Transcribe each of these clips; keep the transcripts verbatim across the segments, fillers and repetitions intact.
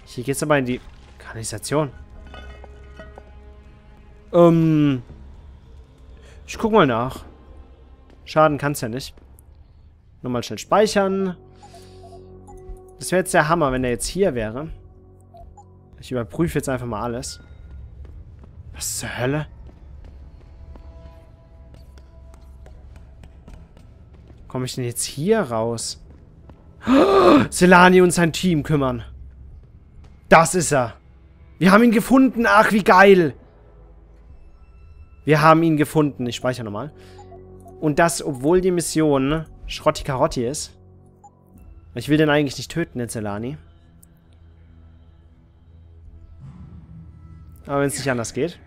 Hier geht's aber in die Kanalisation. Ähm. Ich guck mal nach. Schaden kann's ja nicht. Nochmal schnell speichern. Das wäre jetzt der Hammer, wenn der jetzt hier wäre. Ich überprüfe jetzt einfach mal alles. Was zur Hölle? Komme ich denn jetzt hier raus? Oh, Selani und sein Team kümmern. Das ist er. Wir haben ihn gefunden. Ach, wie geil. Wir haben ihn gefunden. Ich speichere nochmal. Und das, obwohl die Mission Schrotti Karotti ist. Ich will den eigentlich nicht töten, den Selani. Aber wenn es nicht anders geht.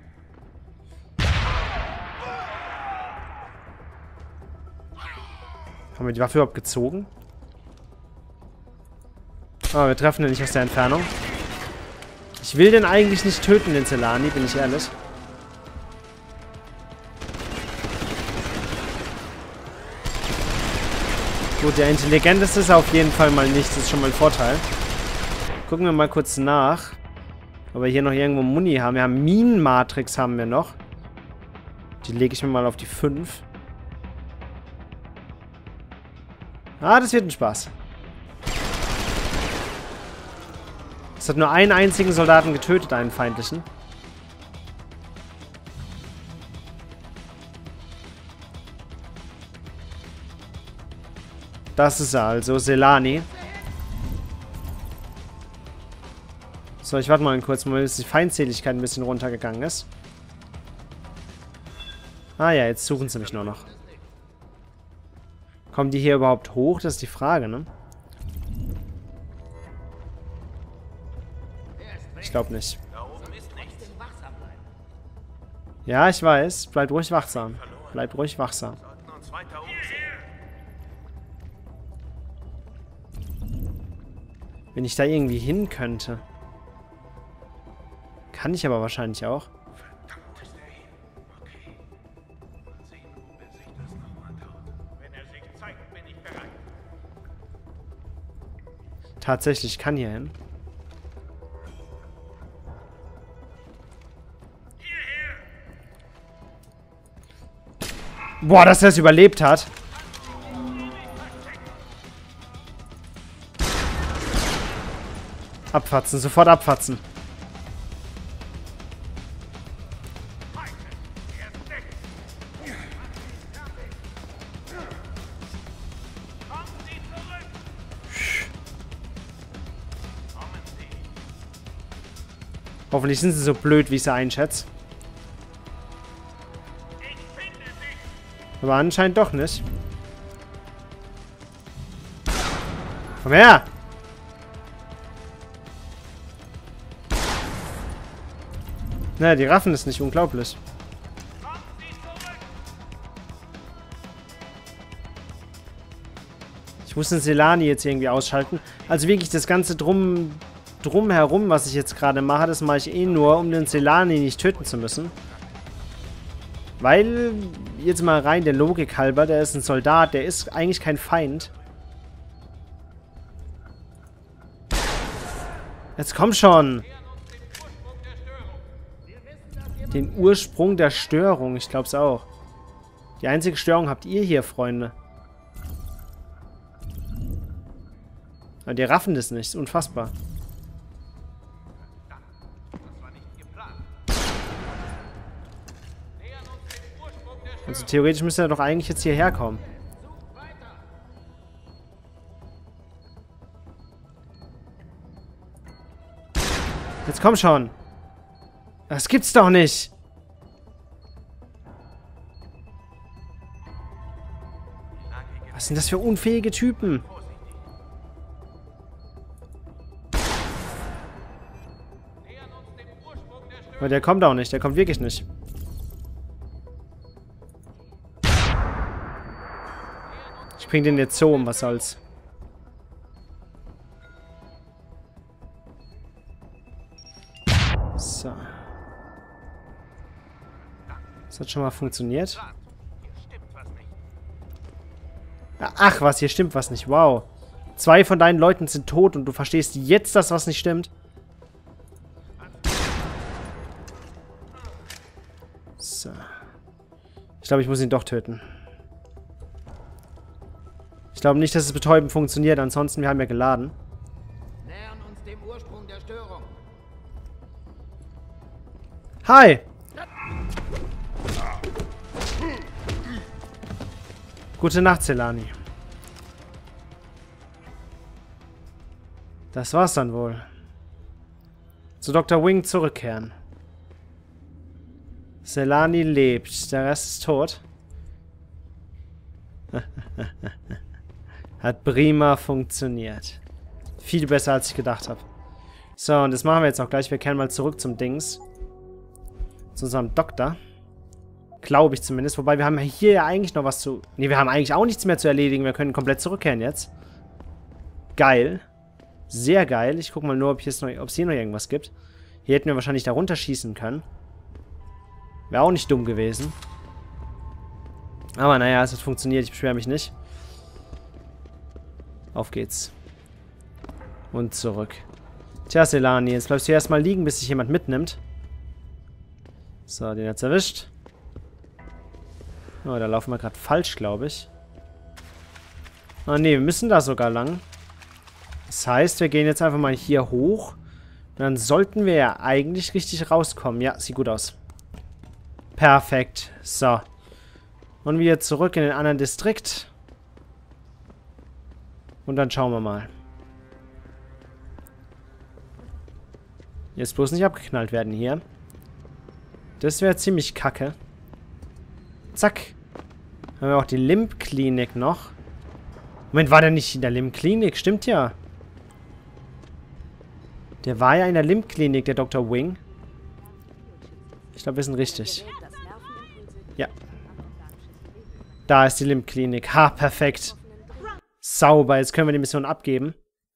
Haben wir die Waffe überhaupt gezogen? Oh, wir treffen den nicht aus der Entfernung. Ich will den eigentlich nicht töten, den Selani, bin ich ehrlich. Gut, der intelligenteste ist auf jeden Fall mal nicht. Das ist schon mal ein Vorteil. Gucken wir mal kurz nach. Ob wir hier noch irgendwo Muni haben. Wir haben Minenmatrix haben wir noch. Die lege ich mir mal auf die fünf. Ah, das wird ein Spaß. Es hat nur einen einzigen Soldaten getötet, einen feindlichen. Das ist er also, Selani. So, ich warte mal kurz, mal bis die Feindseligkeit ein bisschen runtergegangen ist. Ah ja, jetzt suchen sie mich nur noch. Kommen die hier überhaupt hoch? Das ist die Frage, ne? Ich glaube nicht. Ja, ich weiß. Bleibt ruhig wachsam. Bleibt ruhig wachsam. Wenn ich da irgendwie hin könnte. Kann ich aber wahrscheinlich auch. Tatsächlich kann hier hin. Boah, dass er es überlebt hat. Abfatzen, sofort abfatzen. Hoffentlich sind sie so blöd, wie ich sie einschätze. Aber anscheinend doch nicht. Komm her! Na, die raffen es nicht, unglaublich. Ich muss den Selani jetzt irgendwie ausschalten. Also wirklich das ganze Drum, Drumherum, was ich jetzt gerade mache, das mache ich eh nur, um den Selani nicht töten zu müssen. Weil, jetzt mal rein der Logik halber, der ist ein Soldat, der ist eigentlich kein Feind. Jetzt komm schon! Den Ursprung der Störung, ich glaub's auch. Die einzige Störung habt ihr hier, Freunde. Aber die raffen das nicht, ist unfassbar. Also theoretisch müsste er doch eigentlich jetzt hierher kommen. Jetzt komm schon. Das gibt's doch nicht. Was sind das für unfähige Typen? Aber der kommt auch nicht. Der kommt wirklich nicht. Ich bring den jetzt so um, was soll's. So. Das hat schon mal funktioniert. Ach was, hier stimmt was nicht. Wow. Zwei von deinen Leuten sind tot und du verstehst jetzt das, was nicht stimmt. So. Ich glaube, ich muss ihn doch töten. Ich glaube nicht, dass das Betäuben funktioniert. Ansonsten, wir haben ja geladen. Nähern uns dem Ursprung der Störung. Hi! Gute Nacht, Selani. Das war's dann wohl. Zu Doktor Wing zurückkehren. Selani lebt. Der Rest ist tot. Hat prima funktioniert. Viel besser, als ich gedacht habe. So, und das machen wir jetzt auch gleich. Wir kehren mal zurück zum Dings. Zu unserem Doktor. Glaube ich zumindest. Wobei, wir haben hier ja eigentlich noch was zu... Ne, wir haben eigentlich auch nichts mehr zu erledigen. Wir können komplett zurückkehren jetzt. Geil. Sehr geil. Ich gucke mal nur, ob es hier noch irgendwas gibt. Hier hätten wir wahrscheinlich da runterschießen können. Wäre auch nicht dumm gewesen. Aber naja, es hat funktioniert. Ich beschwere mich nicht. Auf geht's. Und zurück. Tja, Selani, jetzt bleibst du erstmal liegen, bis sich jemand mitnimmt. So, den hat's erwischt. Oh, da laufen wir gerade falsch, glaube ich. Ah, ne, wir müssen da sogar lang. Das heißt, wir gehen jetzt einfach mal hier hoch. Und dann sollten wir ja eigentlich richtig rauskommen. Ja, sieht gut aus. Perfekt. So. Und wieder zurück in den anderen Distrikt. Und dann schauen wir mal. Jetzt bloß nicht abgeknallt werden hier. Das wäre ziemlich kacke. Zack. Haben wir auch die Limp-Klinik noch. Moment, war der nicht in der Limp-Klinik? Stimmt ja. Der war ja in der Limp-Klinik, der Doktor Wing. Ich glaube, wir sind richtig. Ja. Da ist die Limp-Klinik. Ha, perfekt. Sauber, jetzt können wir die Mission abgeben.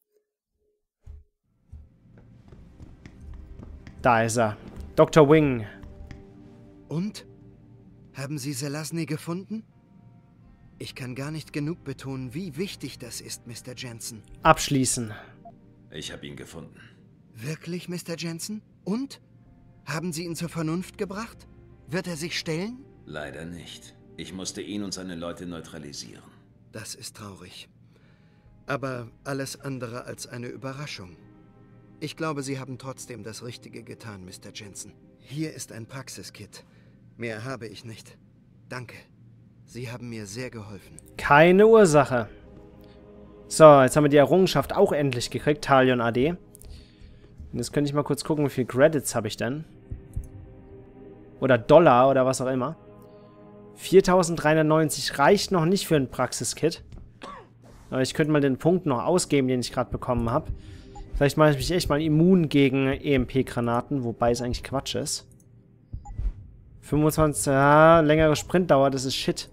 Da ist er. Doktor Wing. Und? Haben Sie Zelazny gefunden? Ich kann gar nicht genug betonen, wie wichtig das ist, Mister Jensen. Abschließen. Ich habe ihn gefunden. Wirklich, Mister Jensen? Und? Haben Sie ihn zur Vernunft gebracht? Wird er sich stellen? Leider nicht. Ich musste ihn und seine Leute neutralisieren. Das ist traurig. Aber alles andere als eine Überraschung. Ich glaube, Sie haben trotzdem das Richtige getan, Mister Jensen. Hier ist ein Praxiskit. Mehr habe ich nicht. Danke. Sie haben mir sehr geholfen. Keine Ursache. So, jetzt haben wir die Errungenschaft auch endlich gekriegt. Talion A D. Und jetzt könnte ich mal kurz gucken, wie viele Credits habe ich denn? Oder Dollar oder was auch immer. viertausenddreihundertneunzig reicht noch nicht für ein Praxiskit. Aber ich könnte mal den Punkt noch ausgeben, den ich gerade bekommen habe. Vielleicht mache ich mich echt mal immun gegen E M P-Granaten, wobei es eigentlich Quatsch ist. fünfundzwanzig, ja, längere Sprintdauer, das ist Shit.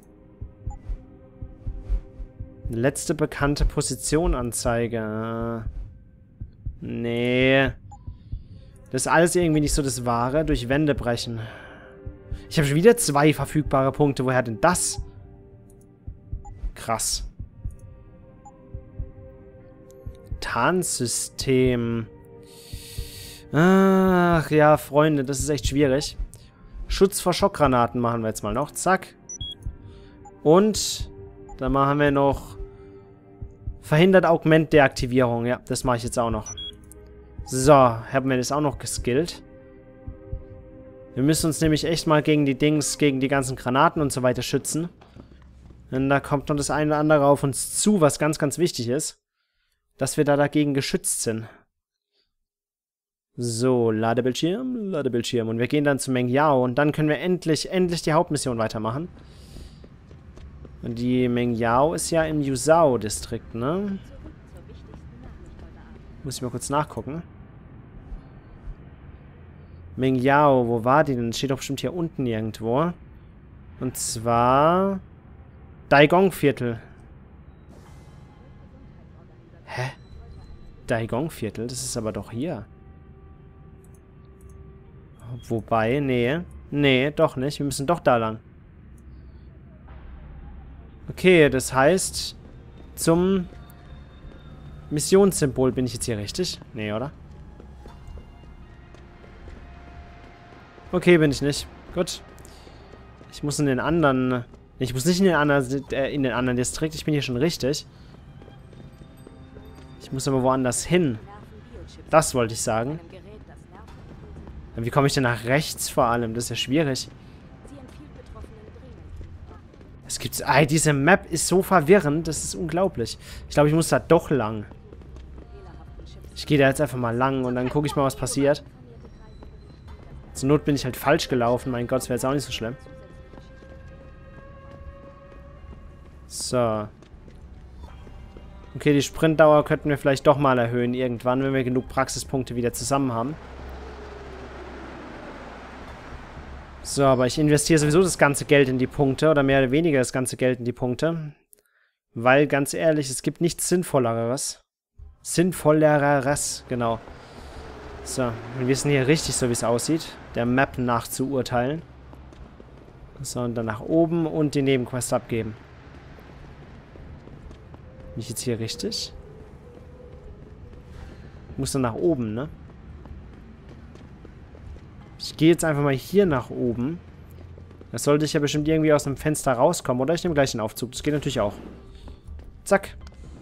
Letzte bekannte Positionanzeige. Nee. Das ist alles irgendwie nicht so das Wahre. Durch Wände brechen. Ich habe schon wieder zwei verfügbare Punkte. Woher denn das? Krass. Tarnsystem. Ach ja, Freunde, das ist echt schwierig. Schutz vor Schockgranaten machen wir jetzt mal noch. Zack. Und dann machen wir noch verhindert Augment-Deaktivierung. Ja, das mache ich jetzt auch noch. So, haben wir das auch noch geskillt. Wir müssen uns nämlich echt mal gegen die Dings, gegen die ganzen Granaten und so weiter schützen. Denn da kommt noch das eine oder andere auf uns zu, was ganz, ganz wichtig ist. Dass wir da dagegen geschützt sind. So, Ladebildschirm, Ladebildschirm. Und wir gehen dann zu Meng Yao. Und dann können wir endlich, endlich die Hauptmission weitermachen. Und die Meng Yao ist ja im Yuzhou-Distrikt, ne? Muss ich mal kurz nachgucken. Meng Yao, wo war die denn? Steht doch bestimmt hier unten irgendwo. Und zwar Daigong-Viertel. Hä? Daigong-Viertel? Das ist aber doch hier. Wobei, nee. Nee, doch nicht. Wir müssen doch da lang. Okay, das heißt, zum Missionssymbol bin ich jetzt hier richtig? Nee, oder? Okay, bin ich nicht. Gut. Ich muss in den anderen... Ich muss nicht in den anderen, äh, in den anderen Distrikt. Ich bin hier schon richtig. Ich muss aber woanders hin. Das wollte ich sagen. Wie komme ich denn nach rechts vor allem? Das ist ja schwierig. Es gibt... Ah, diese Map ist so verwirrend. Das ist unglaublich. Ich glaube, ich muss da doch lang. Ich gehe da jetzt einfach mal lang und dann gucke ich mal, was passiert. Zur Not bin ich halt falsch gelaufen. Mein Gott, das wäre jetzt auch nicht so schlimm. So. Okay, die Sprintdauer könnten wir vielleicht doch mal erhöhen irgendwann, wenn wir genug Praxispunkte wieder zusammen haben. So, aber ich investiere sowieso das ganze Geld in die Punkte oder mehr oder weniger das ganze Geld in die Punkte. Weil, ganz ehrlich, es gibt nichts Sinnvolleres. Sinnvolleres, genau. So, wir wissen hier richtig, so wie es aussieht, der Map nach zu urteilen. So, und dann nach oben und die Nebenquest abgeben. Bin ich jetzt hier richtig? Ich muss dann nach oben, ne? Ich gehe jetzt einfach mal hier nach oben. Das sollte ich ja bestimmt irgendwie aus dem Fenster rauskommen. Oder ich nehme gleich den Aufzug. Das geht natürlich auch. Zack.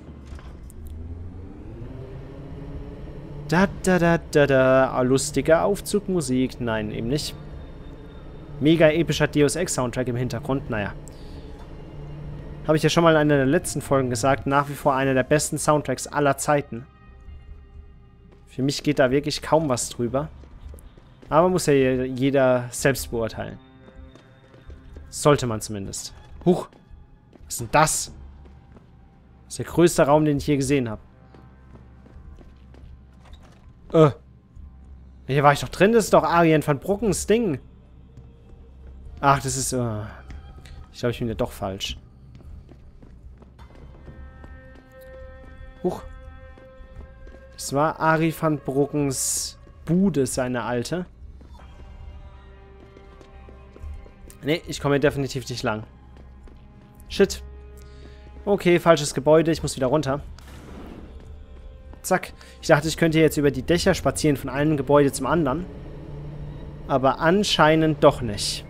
Da, da, da, da, da. Lustige Aufzugmusik. Nein, eben nicht. Mega epischer Deus Ex Soundtrack im Hintergrund. Naja. Habe ich ja schon mal in einer der letzten Folgen gesagt. Nach wie vor einer der besten Soundtracks aller Zeiten. Für mich geht da wirklich kaum was drüber. Aber muss ja jeder selbst beurteilen. Sollte man zumindest. Huch. Was ist denn das? Das ist der größte Raum, den ich je gesehen habe. Äh. Hier war ich doch drin. Das ist doch Arjen van Broekens Ding. Ach, das ist... Uh, ich glaube, ich bin ja doch falsch. Huch. Das war Arie van Broekens Bude, seine alte. Nee, ich komme hier definitiv nicht lang. Shit. Okay, falsches Gebäude. Ich muss wieder runter. Zack. Ich dachte, ich könnte jetzt über die Dächer spazieren von einem Gebäude zum anderen. Aber anscheinend doch nicht.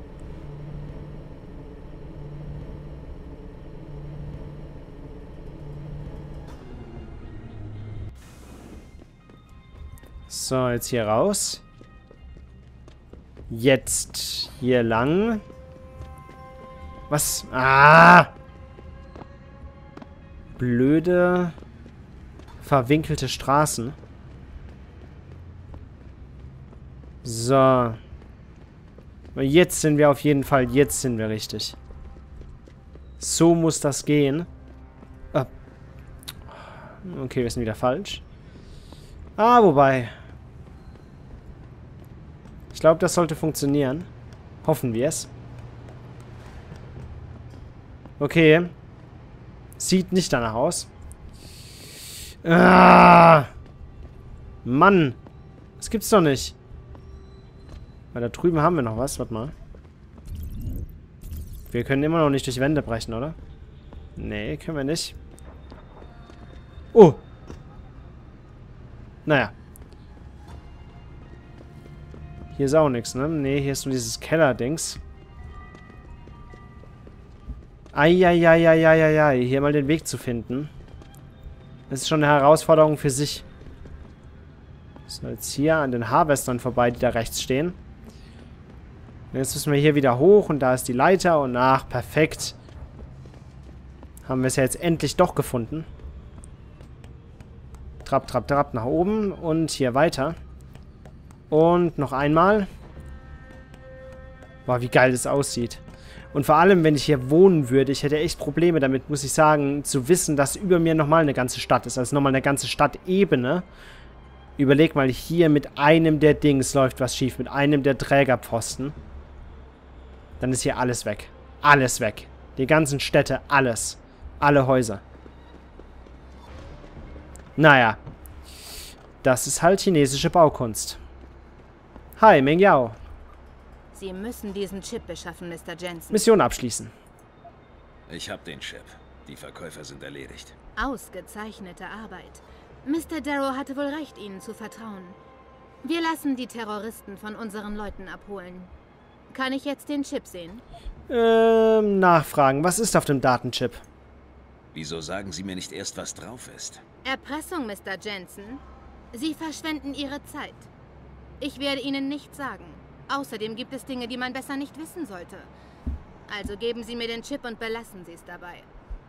So, jetzt hier raus. Jetzt hier lang. Was? Ah! Blöde, verwinkelte Straßen. So. Jetzt sind wir auf jeden Fall, jetzt sind wir richtig. So muss das gehen. Ah. Okay, wir sind wieder falsch. Ah, wobei... Ich glaube, das sollte funktionieren. Hoffen wir es. Okay. Sieht nicht danach aus. Ah! Mann. Das gibt's doch nicht. Weil da drüben haben wir noch was. Warte mal. Wir können immer noch nicht durch Wände brechen, oder? Nee, können wir nicht. Oh. Naja. Hier ist auch nichts, ne? Ne, hier ist nur dieses Keller-Dings. Eieieiei, hier mal den Weg zu finden. Das ist schon eine Herausforderung für sich. So, jetzt hier an den Harvestern vorbei, die da rechts stehen. Und jetzt müssen wir hier wieder hoch und da ist die Leiter und ach, perfekt. Haben wir es ja jetzt endlich doch gefunden. Trapp, trapp, trapp nach oben und hier weiter. Und noch einmal. Boah, wie geil das aussieht. Und vor allem, wenn ich hier wohnen würde, ich hätte echt Probleme damit, muss ich sagen, zu wissen, dass über mir nochmal eine ganze Stadt ist. Also nochmal eine ganze Stadtebene. Überleg mal, hier mit einem der Dings läuft was schief. Mit einem der Trägerpfosten. Dann ist hier alles weg. Alles weg. Die ganzen Städte, alles. Alle Häuser. Naja. Das ist halt chinesische Baukunst. Hi, Meng Yao. Sie müssen diesen Chip beschaffen, Mister Jensen. Mission abschließen. Ich hab den Chip. Die Verkäufer sind erledigt. Ausgezeichnete Arbeit. Mister Darrow hatte wohl recht, Ihnen zu vertrauen. Wir lassen die Terroristen von unseren Leuten abholen. Kann ich jetzt den Chip sehen? Ähm, nachfragen. Was ist auf dem Datenchip? Wieso sagen Sie mir nicht erst, was drauf ist? Erpressung, Mister Jensen. Sie verschwenden Ihre Zeit. Ich werde Ihnen nichts sagen. Außerdem gibt es Dinge, die man besser nicht wissen sollte. Also geben Sie mir den Chip und belassen Sie es dabei.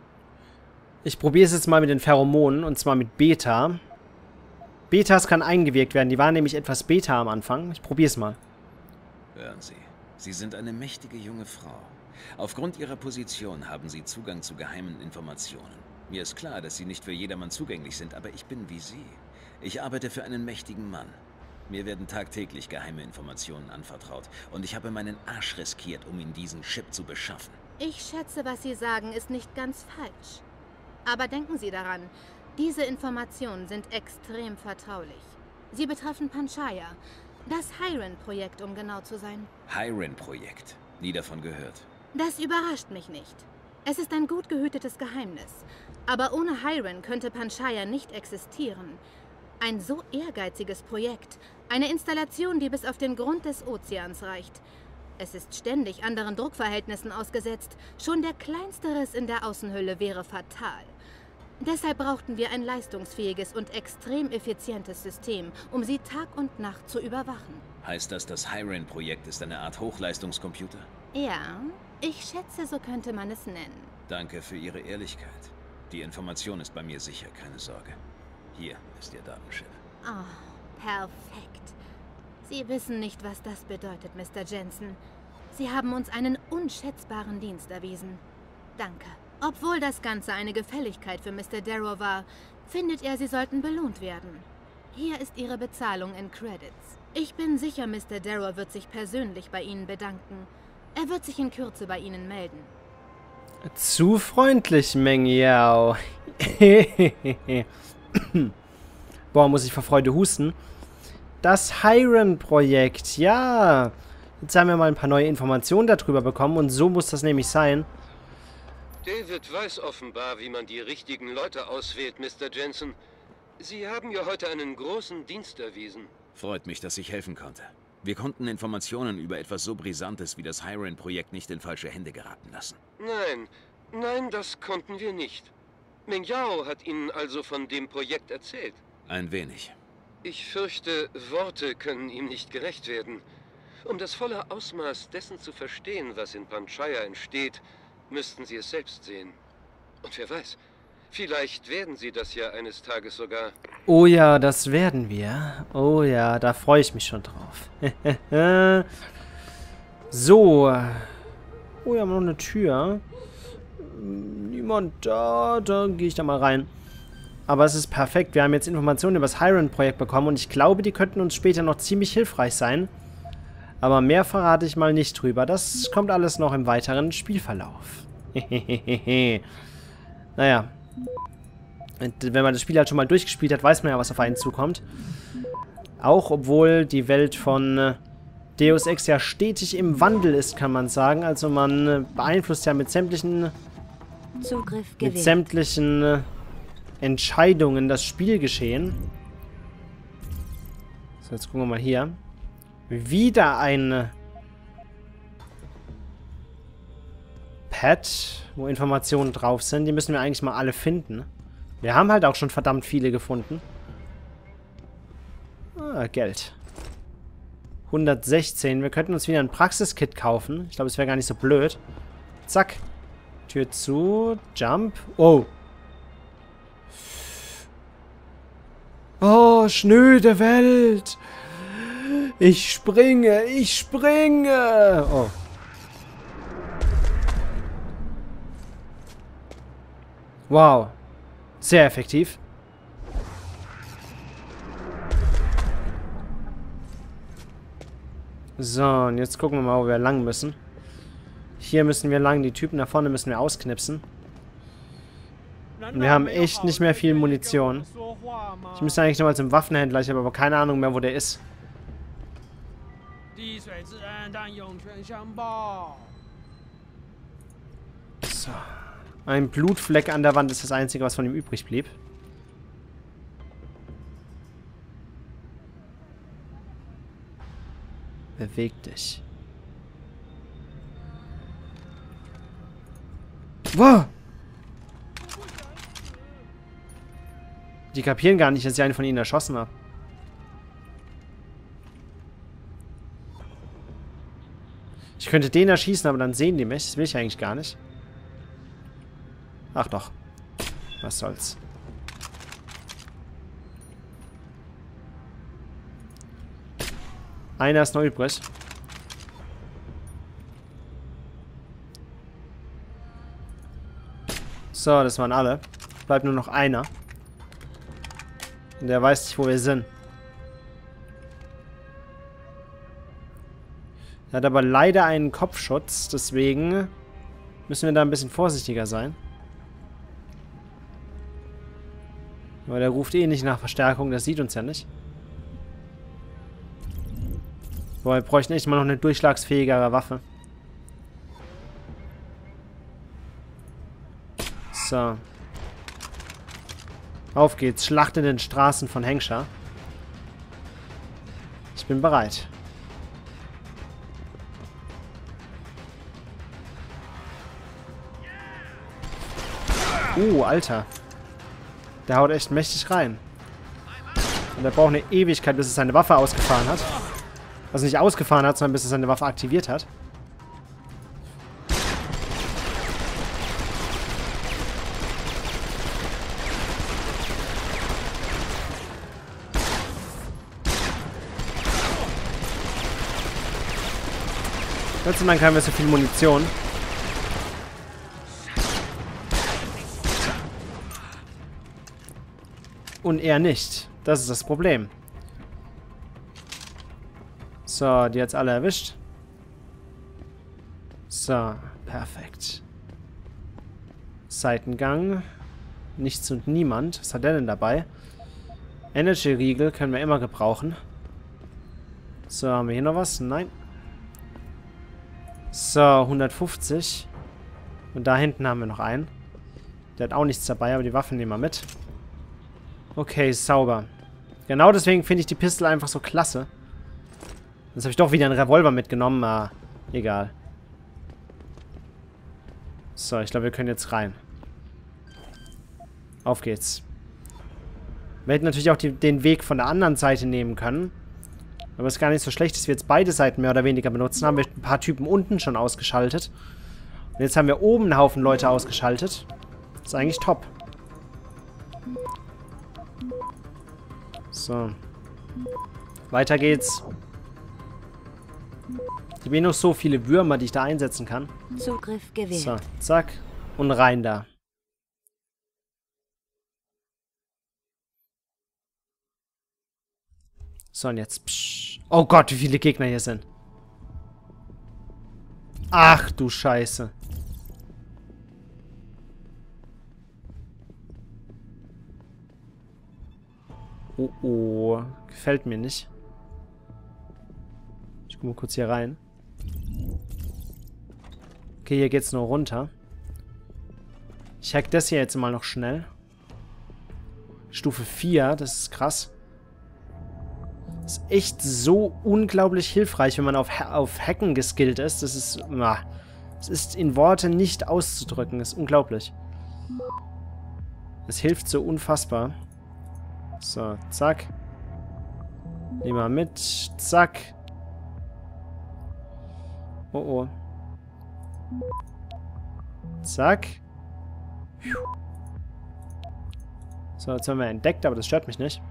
Ich probiere es jetzt mal mit den Pheromonen, und zwar mit Beta. Betas kann eingewirkt werden. Die waren nämlich etwas Beta am Anfang. Ich probiere es mal. Hören Sie, Sie sind eine mächtige junge Frau. Aufgrund Ihrer Position haben Sie Zugang zu geheimen Informationen. Mir ist klar, dass Sie nicht für jedermann zugänglich sind, aber ich bin wie Sie. Ich arbeite für einen mächtigen Mann. Mir werden tagtäglich geheime Informationen anvertraut und ich habe meinen Arsch riskiert, um Ihnen diesen Chip zu beschaffen. Ich schätze, was Sie sagen, ist nicht ganz falsch. Aber denken Sie daran, diese Informationen sind extrem vertraulich. Sie betreffen Panchaya, das Hiren-Projekt, um genau zu sein. Hiren-Projekt? Nie davon gehört. Das überrascht mich nicht. Es ist ein gut gehütetes Geheimnis. Aber ohne Hiren könnte Panchaya nicht existieren. Ein so ehrgeiziges Projekt. Eine Installation, die bis auf den Grund des Ozeans reicht. Es ist ständig anderen Druckverhältnissen ausgesetzt. Schon der kleinste Riss in der Außenhülle wäre fatal. Deshalb brauchten wir ein leistungsfähiges und extrem effizientes System, um sie Tag und Nacht zu überwachen. Heißt das, das Hiren-Projekt ist eine Art Hochleistungscomputer? Ja, ich schätze, so könnte man es nennen. Danke für Ihre Ehrlichkeit. Die Information ist bei mir sicher, keine Sorge. Hier ist Ihr Datenchip. Oh, perfekt. Sie wissen nicht, was das bedeutet, Mister Jensen. Sie haben uns einen unschätzbaren Dienst erwiesen. Danke. Obwohl das Ganze eine Gefälligkeit für Mister Darrow war, findet er, Sie sollten belohnt werden. Hier ist Ihre Bezahlung in Credits. Ich bin sicher, Mister Darrow wird sich persönlich bei Ihnen bedanken. Er wird sich in Kürze bei Ihnen melden. Zu freundlich, Meng Yao. Boah, muss ich vor Freude husten. Das Hiren-Projekt, ja. Jetzt haben wir mal ein paar neue Informationen darüber bekommen und so muss das nämlich sein. David weiß offenbar, wie man die richtigen Leute auswählt, Mister Jensen. Sie haben ja heute einen großen Dienst erwiesen. Freut mich, dass ich helfen konnte. Wir konnten Informationen über etwas so Brisantes wie das Hiren-Projekt nicht in falsche Hände geraten lassen. Nein, nein, das konnten wir nicht. Meng Yao hat Ihnen also von dem Projekt erzählt. Ein wenig. Ich fürchte, Worte können ihm nicht gerecht werden. Um das volle Ausmaß dessen zu verstehen, was in Panchaya entsteht, müssten Sie es selbst sehen. Und wer weiß, vielleicht werden Sie das ja eines Tages sogar. Oh ja, das werden wir. Oh ja, da freue ich mich schon drauf. So. Oh, wir haben noch eine Tür. Niemand da. Da gehe ich da mal rein. Aber es ist perfekt. Wir haben jetzt Informationen über das Hiren-Projekt bekommen und ich glaube, die könnten uns später noch ziemlich hilfreich sein. Aber mehr verrate ich mal nicht drüber. Das kommt alles noch im weiteren Spielverlauf. Naja. Wenn man das Spiel halt schon mal durchgespielt hat, weiß man ja, was auf einen zukommt. Auch obwohl die Welt von Deus Ex ja stetig im Wandel ist, kann man sagen. Also man beeinflusst ja mit sämtlichen Zugriff mit gewährt. sämtlichen Entscheidungen das Spielgeschehen. So, jetzt gucken wir mal hier. Wieder ein Pad, wo Informationen drauf sind. Die müssen wir eigentlich mal alle finden. Wir haben halt auch schon verdammt viele gefunden. Ah, Geld. hundertsechzehn. Wir könnten uns wieder ein Praxiskit kaufen. Ich glaube, es wäre gar nicht so blöd. Zack. Tür zu. Jump. Oh. Oh, schnöde Welt. Ich springe. Ich springe. Oh. Wow. Sehr effektiv. So, und jetzt gucken wir mal, wo wir lang müssen. Hier müssen wir lang. Die Typen da vorne müssen wir ausknipsen. Und wir haben echt nicht mehr viel Munition. Ich müsste eigentlich nochmal zum Waffenhändler. Ich habe aber keine Ahnung mehr, wo der ist. So. Ein Blutfleck an der Wand ist das Einzige, was von ihm übrig blieb. Beweg dich. Wow! Die kapieren gar nicht, dass ich einen von ihnen erschossen habe. Ich könnte den erschießen, aber dann sehen die mich. Das will ich eigentlich gar nicht. Ach doch. Was soll's. Einer ist noch übrig. So, das waren alle. Bleibt nur noch einer. Und der weiß nicht, wo wir sind. Er hat aber leider einen Kopfschutz, deswegen müssen wir da ein bisschen vorsichtiger sein. Aber der ruft eh nicht nach Verstärkung, das sieht uns ja nicht. Boah, wir bräuchten echt mal noch eine durchschlagsfähigere Waffe. So. Auf geht's. Schlacht in den Straßen von Hengsha. Ich bin bereit. Uh, Alter. Der haut echt mächtig rein. Und der braucht eine Ewigkeit, bis es seine Waffe ausgefahren hat. Also nicht ausgefahren hat, sondern bis es seine Waffe aktiviert hat. Gott sei Dank haben wir so viel Munition. Und er nicht. Das ist das Problem. So, die hat's alle erwischt. So, perfekt. Seitengang. Nichts und niemand. Was hat der denn dabei? Energy-Riegel können wir immer gebrauchen. So, haben wir hier noch was? Nein. So, hundertfünfzig. Und da hinten haben wir noch einen. Der hat auch nichts dabei, aber die Waffen nehmen wir mit. Okay, sauber. Genau deswegen finde ich die Pistole einfach so klasse. Jetzt habe ich doch wieder einen Revolver mitgenommen. Ah, egal. So, ich glaube, wir können jetzt rein. Auf geht's. Wir hätten natürlich auch die, den Weg von der anderen Seite nehmen können. Aber es ist gar nicht so schlecht, dass wir jetzt beide Seiten mehr oder weniger benutzen. Haben wir ein paar Typen unten schon ausgeschaltet. Und jetzt haben wir oben einen Haufen Leute ausgeschaltet. Das ist eigentlich top. So. Weiter geht's. Ich habe eh noch so viele Würmer, die ich da einsetzen kann. Zugriff gewählt. So, zack. Und rein da. So, und jetzt. Psch. Oh Gott, wie viele Gegner hier sind. Ach du Scheiße. Oh oh. Gefällt mir nicht. Ich guck mal kurz hier rein. Okay, hier geht's nur runter. Ich hack das hier jetzt mal noch schnell. Stufe vier, das ist krass. Das ist echt so unglaublich hilfreich, wenn man auf, ha auf Hacken geskillt ist. Das ist, na, das ist in Worte nicht auszudrücken. Das ist unglaublich. Es hilft so unfassbar. So, zack. Nehmen wir mit. Zack. Oh, oh. Zack. So, jetzt haben wir entdeckt, aber das stört mich nicht.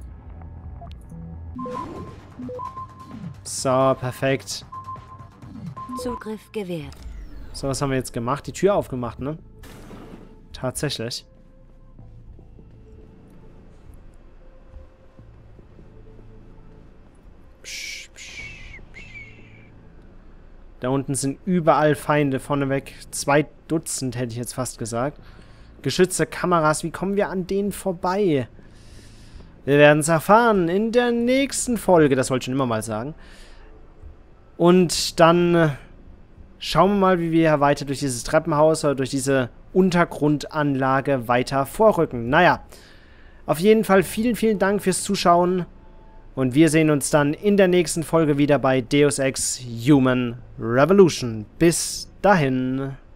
So, perfekt. Zugriff gewährt. So, was haben wir jetzt gemacht? Die Tür aufgemacht, ne? Tatsächlich. Psch, psch, psch. Da unten sind überall Feinde vorneweg. Zwei Dutzend, hätte ich jetzt fast gesagt. Geschützte Kameras, wie kommen wir an denen vorbei? Wir werden es erfahren in der nächsten Folge. Das wollte ich schon immer mal sagen. Und dann schauen wir mal, wie wir weiter durch dieses Treppenhaus oder durch diese Untergrundanlage weiter vorrücken. Naja, auf jeden Fall vielen, vielen Dank fürs Zuschauen. Und wir sehen uns dann in der nächsten Folge wieder bei Deus Ex Human Revolution. Bis dahin.